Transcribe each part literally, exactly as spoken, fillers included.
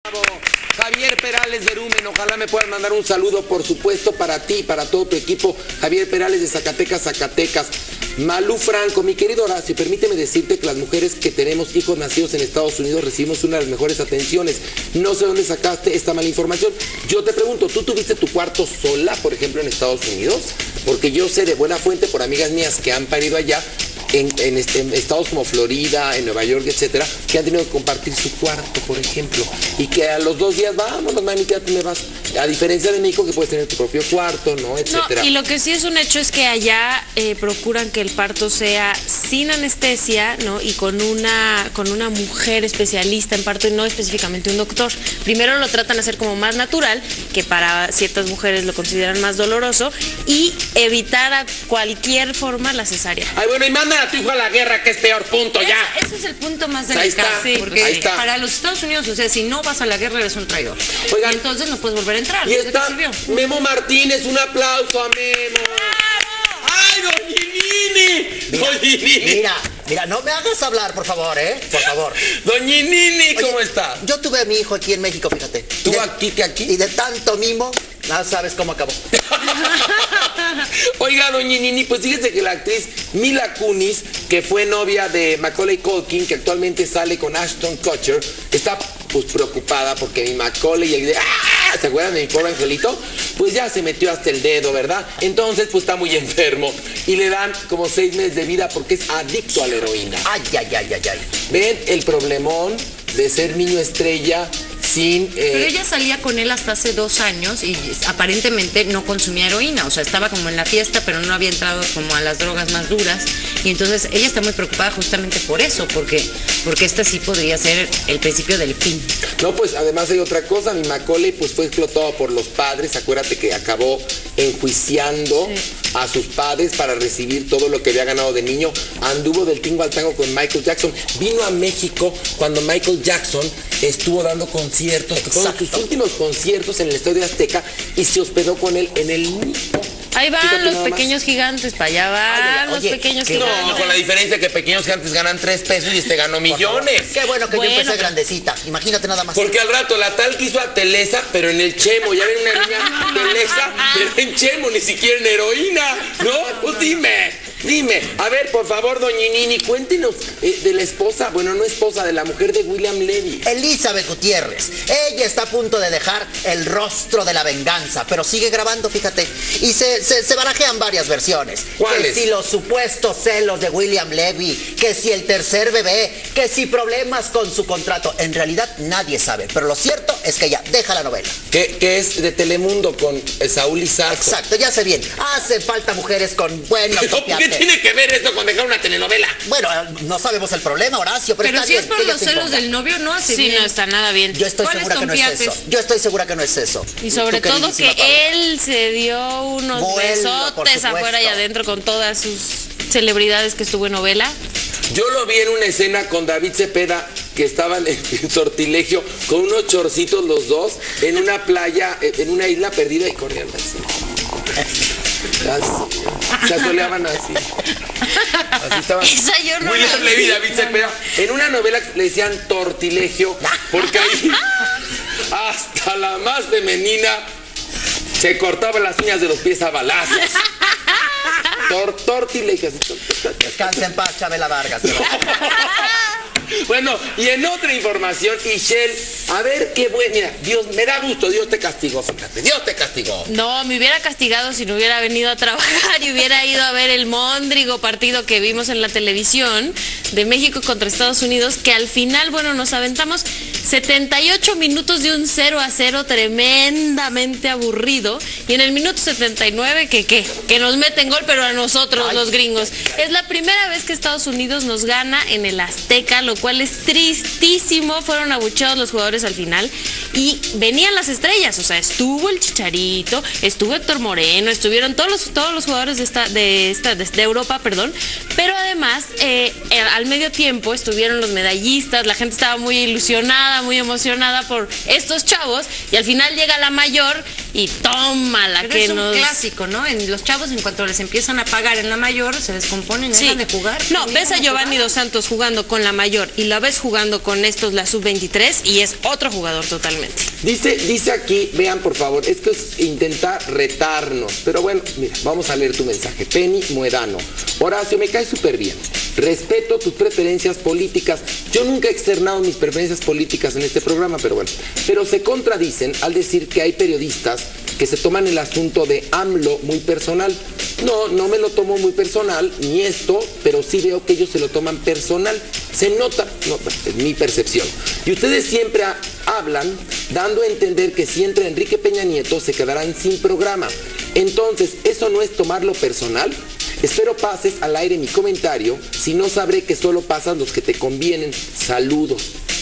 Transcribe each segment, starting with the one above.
Bravo. Javier Perales Berumen, ojalá me puedan mandar un saludo, por supuesto, para ti, para todo tu equipo. Javier Perales de Zacatecas, Zacatecas. Malú Franco, mi querido Horacio, permíteme decirte que las mujeres que tenemos hijos nacidos en Estados Unidos recibimos una de las mejores atenciones. No sé dónde sacaste esta mala información. Yo te pregunto, ¿tú tuviste tu cuarto sola, por ejemplo, en Estados Unidos? Porque yo sé de buena fuente por amigas mías que han parido allá, En, en, este, en estados como Florida, en Nueva York, etcétera, que han tenido que compartir su cuarto, por ejemplo, y que a los dos días, vámonos, mami, ya tú me vas. A diferencia de México, que puedes tener tu propio cuarto, ¿no? Etcétera. No, y lo que sí es un hecho es que allá eh, procuran que el parto sea sin anestesia, ¿no? Y con una, con una mujer especialista en parto y no específicamente un doctor. Primero lo tratan de hacer como más natural, que para ciertas mujeres lo consideran más doloroso, y evitar a cualquier forma la cesárea. Ay, bueno, y mandan a tu hijo a la guerra, que es peor, punto, ya. Ese, ese es el punto más Ahí delicado, está, sí, porque ahí está. para los Estados Unidos, o sea, si no vas a la guerra eres un traidor. Oigan, y entonces no puedes volver a entrar. Y ¿De qué está sirvió? Memo Martínez, un aplauso a Memo. ¡Ay, Doñinini! Doñinini. Mira, mira, no me hagas hablar, por favor, ¿eh? Por favor. Doñinini, ¿cómo Oye, está? Yo tuve a mi hijo aquí en México, fíjate. ¿Tú Y de- aquí, que aquí? Y de tanto mimo, no sabes cómo acabó. Oiga, Doñinini, pues fíjese que la actriz Mila Kunis, que fue novia de Macaulay Culkin, que actualmente sale con Ashton Kutcher, está pues preocupada porque mi Macaulay y el de ¡ah! ¿Se acuerdan de mi pobre angelito? Pues ya se metió hasta el dedo, ¿verdad? Entonces pues está muy enfermo y le dan como seis meses de vida porque es adicto a la heroína. Ay, ay, ay, ay, ay. ¿Ven el problemón de ser niño estrella sin... eh, Pero ella salía con él hasta hace dos años y aparentemente no consumía heroína, o sea, estaba como en la fiesta, pero no había entrado como a las drogas más duras. Y entonces ella está muy preocupada justamente por eso, porque, porque esta sí podría ser el principio del fin. No, pues además hay otra cosa, mi Macaulay pues fue explotado por los padres, acuérdate que acabó enjuiciando Sí. a sus padres para recibir todo lo que había ganado de niño, anduvo del tingo al tango con Michael Jackson, vino a México cuando Michael Jackson estuvo dando conciertos, que fueron sus últimos conciertos en el Estadio Azteca, y se hospedó con él en el mismo. Ahí van Fíjate los nada más. pequeños gigantes, para allá van Oye, los oye, pequeños que- gigantes. No, con la diferencia que pequeños gigantes ganan tres pesos y este ganó Por favor. millones. Qué bueno que Bueno, yo empecé pero- grandecita. Imagínate nada más. Porque al rato la tal quiso a Telesa, pero en el Chemo. Ya ven una niña Telesa, pero en Chemo, ni siquiera en heroína. ¿No? Pues dime, dime. A ver, por favor, Doñinini, cuéntenos eh, de la esposa, bueno, no esposa, de la mujer de William Levy. Elizabeth Gutiérrez. Ella está a punto de dejar el rostro de la venganza, pero sigue grabando, fíjate. Y se, se, se barajean varias versiones. ¿Cuáles? Que si los supuestos celos de William Levy, que si el tercer bebé, que si problemas con su contrato. En realidad nadie sabe, pero lo cierto es que ella deja la novela. Que, que es de Telemundo con eh, Saúl Lizazo. Exacto, ya sé bien. Hacen falta mujeres con buenos ¿Qué copiates. tiene que ver esto con dejar una telenovela? Bueno, no sabemos el problema, Horacio, pero, Pero está si bien es por que ella los se celos imponga. del novio, no hace Sí, bien. no está nada bien. Yo estoy ¿Cuáles segura que no es tompiates? eso. Yo estoy segura que no es eso. Y sobre Tu todo que queridísima Paola. él se dio unos Vuelo, por besotes supuesto. afuera y adentro con todas sus celebridades que estuvo en novela. Yo lo vi en una escena con David Cepeda, que estaban en, en sortilegio, con unos chorcitos los dos, en una playa, en en una isla perdida, y corrían así. Así, se asoleaban así. Así estaban. Esa yo no William la Levy, vi. David Cepeda. En una novela le decían tortilegio, porque ahí hasta la más femenina se cortaba las uñas de los pies a balazos. Tor, tortilegio. así, tor, tor, tor. Descansa en paz, Chabela Vargas. Bueno, y en otra información, Ishel, a ver qué bueno, mira, Dios, me da gusto, Dios te castigó, fíjate, Dios te castigó. No, me hubiera castigado si no hubiera venido a trabajar y hubiera ido a ver el móndrigo partido que vimos en la televisión de México contra Estados Unidos, que al final, bueno, nos aventamos setenta y ocho minutos de un cero a cero tremendamente aburrido, y en el minuto setenta y nueve, que qué, que nos meten gol, pero a nosotros, Ay, los gringos. Es la primera vez que Estados Unidos nos gana en el Azteca, lo cual es tristísimo. Fueron abucheados los jugadores al final y venían las estrellas, o sea, estuvo el Chicharito, estuvo Héctor Moreno, estuvieron todos los, todos los jugadores de esta, de esta, de, de Europa, perdón, pero además eh, eh, al medio tiempo estuvieron los medallistas, la gente estaba muy ilusionada, muy emocionada por estos chavos, y al final llega la mayor y toma la Pero que es un nos... clásico, ¿no? En los chavos, en cuanto les empiezan a pagar en la mayor, se descomponen y Sí. dejan de jugar. No, Sí, ves a dejan de Giovanni jugar. Dos Santos jugando con la mayor y la ves jugando con estos, la sub veintitrés, y es otro jugador totalmente. Dice, dice aquí, vean por favor, esto es intentar retarnos. Pero bueno, mira, vamos a leer tu mensaje. Penny Muedano. Horacio, me cae súper bien. Respeto tus preferencias políticas. Yo nunca he externado mis preferencias políticas en este programa, pero bueno. Pero se contradicen al decir que hay periodistas que se toman el asunto de AMLO muy personal. No, no me lo tomo muy personal, ni esto, pero sí veo que ellos se lo toman personal. Se nota, no, es mi percepción. Y ustedes siempre ha- hablan dando a entender que si entra Enrique Peña Nieto se quedarán sin programa. Entonces, ¿eso no es tomarlo personal? Espero pases al aire mi comentario, si no sabré que solo pasan los que te convienen. Saludos.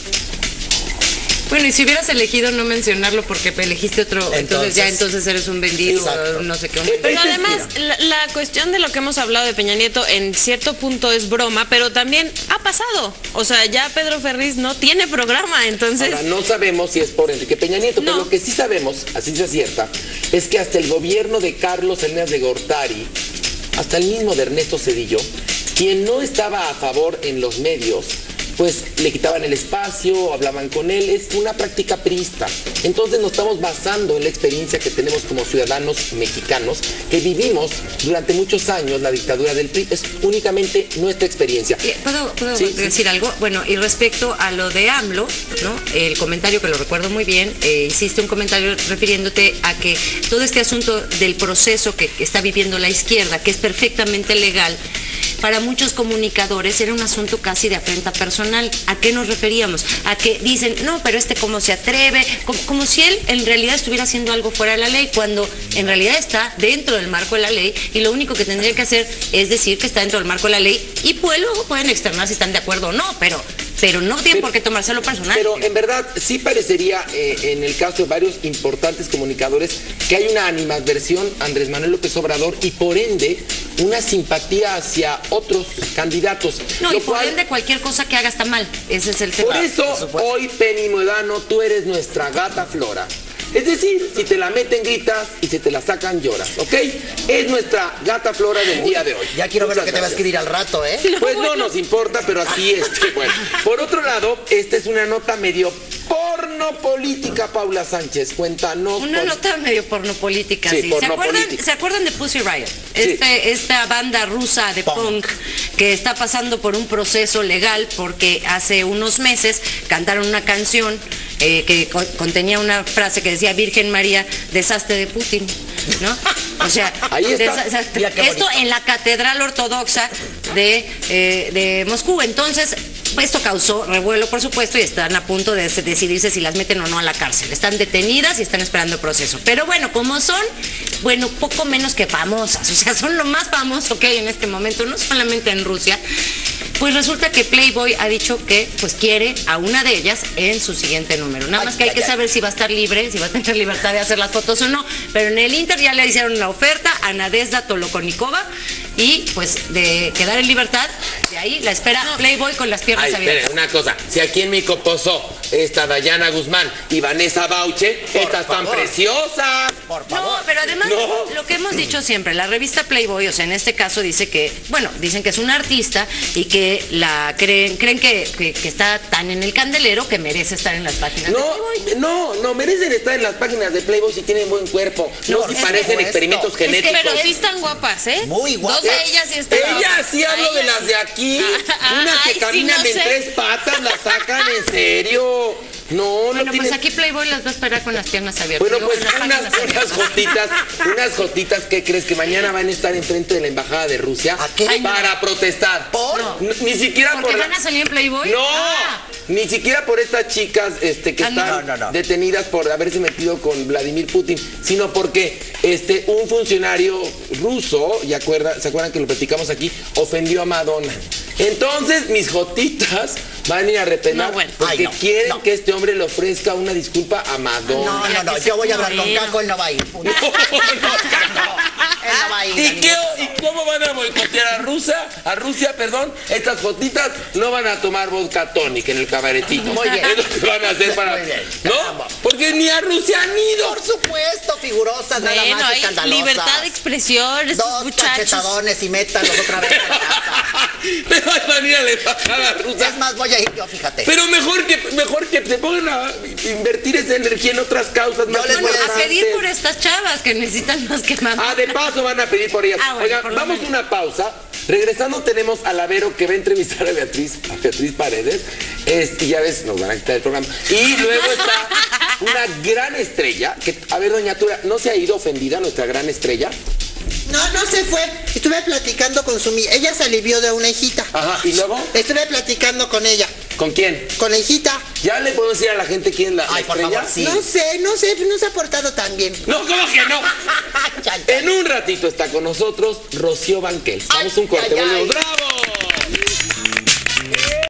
Bueno, y si hubieras elegido no mencionarlo porque elegiste otro, entonces, Entonces- ya entonces eres un vendido, Exacto. no sé qué. Eh, Pero Ese es, además, la, la cuestión de lo que hemos hablado de Peña Nieto en cierto punto es broma, pero también ha pasado. O sea, ya Pedro Ferriz no tiene programa, entonces... Ahora, no sabemos si es por Enrique Peña Nieto, pero No. lo que sí sabemos, así se acierta, es que hasta el gobierno de Carlos Salinas de Gortari, hasta el mismo de Ernesto Zedillo, quien no estaba a favor en los medios, pues le quitaban el espacio, hablaban con él, es una práctica priista. Entonces nos estamos basando en la experiencia que tenemos como ciudadanos mexicanos, que vivimos durante muchos años la dictadura del P R I, es únicamente nuestra experiencia. Eh, ¿Puedo, puedo Sí, sí. decir algo? Bueno, y respecto a lo de AMLO, ¿no? El comentario que lo recuerdo muy bien, eh, hiciste un comentario refiriéndote a que todo este asunto del proceso que está viviendo la izquierda, que es perfectamente legal, para muchos comunicadores era un asunto casi de afrenta personal. ¿A qué nos referíamos? A que dicen, no, pero este cómo se atreve, como, como si él en realidad estuviera haciendo algo fuera de la ley, cuando en realidad está dentro del marco de la ley y lo único que tendría que hacer es decir que está dentro del marco de la ley y pues luego pueden externar si están de acuerdo o no, pero, pero no tienen Pero- por qué tomárselo personal. Pero en verdad sí parecería, eh, en el caso de varios importantes comunicadores, que hay una animadversión a Andrés Manuel López Obrador y por ende una simpatía hacia otros candidatos. no, lo y por cual- ende cualquier cosa que haga está mal, ese es el tema. Por eso, hoy, Penny Muedano, tú eres nuestra gata Flora. Es decir, si te la meten gritas y si te la sacan lloras, ¿ok? Es nuestra gata Flora del día de hoy. Ya quiero ver lo que Muchas te vas a gracias. escribir al rato, ¿eh? Pues no nos importa, pero así este, bueno. Por otro lado, esta es una nota medio porno política, Paula Sánchez. Cuéntanos. Una por- nota medio pornopolítica, Sí, sí. ¿Se, acuerdan, pornopolítica. ¿Se acuerdan de Pussy Riot? Este, esta banda rusa de Punk. punk que está pasando por un proceso legal porque hace unos meses cantaron una canción eh, que co- contenía una frase que decía Virgen María, deshazte de Putin, ¿no? O sea, Ahí está. desa- desa- Mira qué esto bonito. en la Catedral Ortodoxa de, eh, de Moscú. Entonces, esto causó revuelo, por supuesto, y están a punto de se- decidirse si las meten o no a la cárcel. Están detenidas y están esperando el proceso. Pero bueno, como son, bueno, poco menos que famosas, o sea, son lo más famoso que hay en este momento, no solamente en Rusia, pues resulta que Playboy ha dicho que pues quiere a una de ellas en su siguiente número. Nada Ay, más que hay ay, que ay. saber si va a estar libre, si va a tener libertad de hacer las fotos o no. Pero en el Inter ya le hicieron la oferta a Nadezhda Tolokonikova y pues de quedar en libertad, de ahí la espera Playboy con las piernas Ay, abiertas. esperen, una cosa. Si aquí en México posó esta Dayana Guzmán y Vanessa Bauche, Por estas tan favor. preciosas. Por No, favor. pero además No. lo que hemos dicho siempre, la revista Playboy, o sea, en este caso dice que, bueno, dicen que es una artista y que la creen, creen que, que, que está tan en el candelero que merece estar en las páginas de No, Playboy. no, no merecen estar en las páginas de Playboy si tienen buen cuerpo. No, No, si es parecen supuesto. experimentos Es que, genéticos. Pero sí están guapas, ¿eh? Muy guapas. Dos de ellas sí están Ella guapas. sí hablo A de ellas las de aquí. Ah, Unas que ay, sí, caminan no en sé. tres patas, las sacan en serio. No, no Bueno, tienen... pues aquí Playboy las va a esperar con las piernas abiertas. Bueno, Digo, pues con las unas, páginas unas abiertas. jotitas, unas jotitas que crees que mañana van a estar enfrente de la embajada de Rusia ¿A qué? Ay, no. para protestar. ¿Por? No. N- Ni siquiera ¿Porque por la- van a salir en Playboy? No, Ah. ni siquiera por estas chicas este, que Ah, no. están No, no, no. detenidas por haberse metido con Vladimir Putin, sino porque este, un funcionario ruso, y acuerda, ¿se acuerdan que lo platicamos aquí? Ofendió a Madonna. Entonces, mis jotitas van a ir a repelar No, bueno. porque Ay, no, quieren no. que este hombre le ofrezca una disculpa a Madonna. No, no, no, que se yo voy a hablar con moreno. Caco, él no va a ir. Punto. No, no, Él no va a ir. a ¿Y, ningún qué- lado. ¿Y cómo van a boicotear a Rusia? A Rusia, perdón. Estas jotitas no van a tomar vodka tónica en el cabaretito. Muy bien. Es lo que van a hacer para. Muy bien, ¿No? caramba. Porque ni Tania Rusia han ido. Por supuesto, figurosas, nada Bueno, más hay escandalosas. libertad de expresión, estos Dos muchachos. cachetadones y métalos otra vez a la casa. Me van a ir a la embajada rusa. Es más, voy a ir yo, fíjate. Pero mejor que, mejor que se pongan a invertir esa energía en otras causas más les voy a A importantes. pedir por estas chavas que necesitan más que más. Ah, de paso van a pedir por ellas. Ah, bueno, Oigan, por lo vamos a menos. una pausa. Regresando tenemos a Lavero que va a entrevistar a Beatriz, a Beatriz Paredes. Este, y ya ves, nos van a quitar el programa. Y luego está una gran estrella. Que, a ver, doña Tura, ¿no se ha ido ofendida nuestra gran estrella? No, no se fue. Estuve platicando con su... mi- Ella se alivió de una hijita. Ajá, ¿y luego? Estuve platicando con ella. ¿Con quién? Con la hijita. ¿Ya le podemos decir a la gente quién es la, la Ay, por estrella? favor, sí. No sé, no sé, no se ha portado tan bien. No, ¿cómo que no? En un ratito está con nosotros Rocío Banquels. Vamos a un corte, ay, ay. volvemos. ¡Bravo!